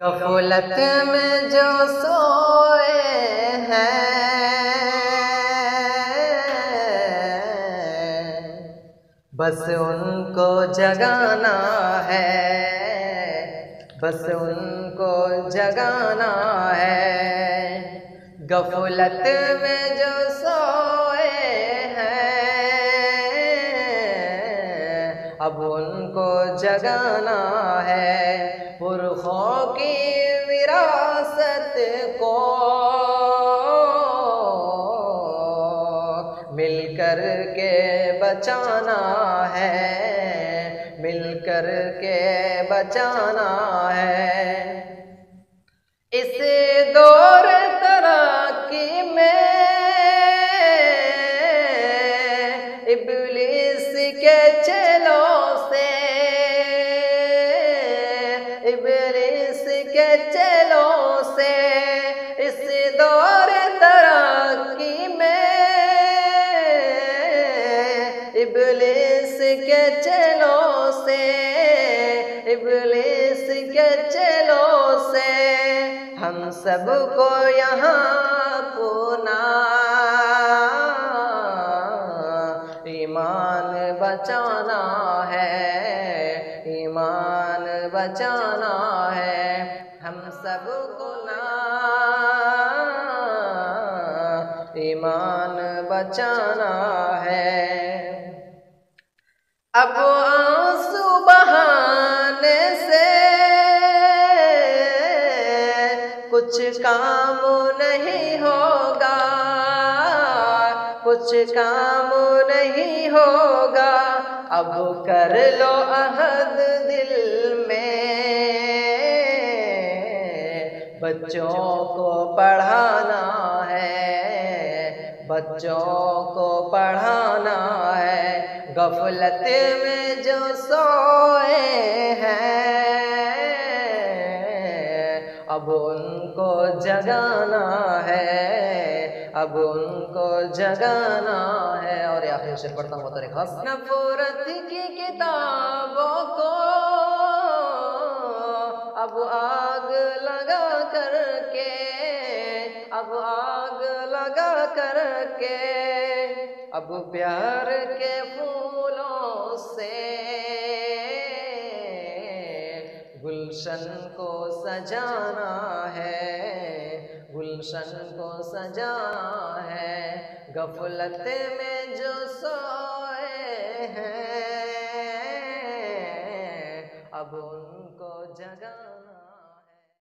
गफलत में जो सोए हैं, बस उनको जगाना है, बस उनको जगाना है। गफलत में जो सोए हैं, अब उनको जगाना है। पुरखों की विरासत को मिलकर के बचाना है, मिलकर के बचाना है। इस दौर तरक्की में इब्लीस के चेलों से, इब्लीस के चेलों से, इस दौर तरक्की में इब्लीस के चेलों से, इब्लीस के चेलों से हम सबको यहाँ पुना ईमान बचाना है, ईमान बचाना है। हम सबको ना ईमान बचाना है। अब आंसू बहाने से कुछ काम नहीं होगा, कुछ काम नहीं होगा। अब कर लो अहद दिल में, बच्चों को पढ़ाना है, बच्चों को पढ़ाना है। गफलत में जो सोए हैं, अब उनको जगाना है, अब उनको जगाना है। और आखिरी शेर पढ़ता हूँ तेरे खास। नफरत की किताबों को अब आग लगा करके, अब आग लगा करके, अब प्यार के फूलों से गुलशन को सजाना है, गुलशन को सजाना है। गफलत में जो सोए हैं, अब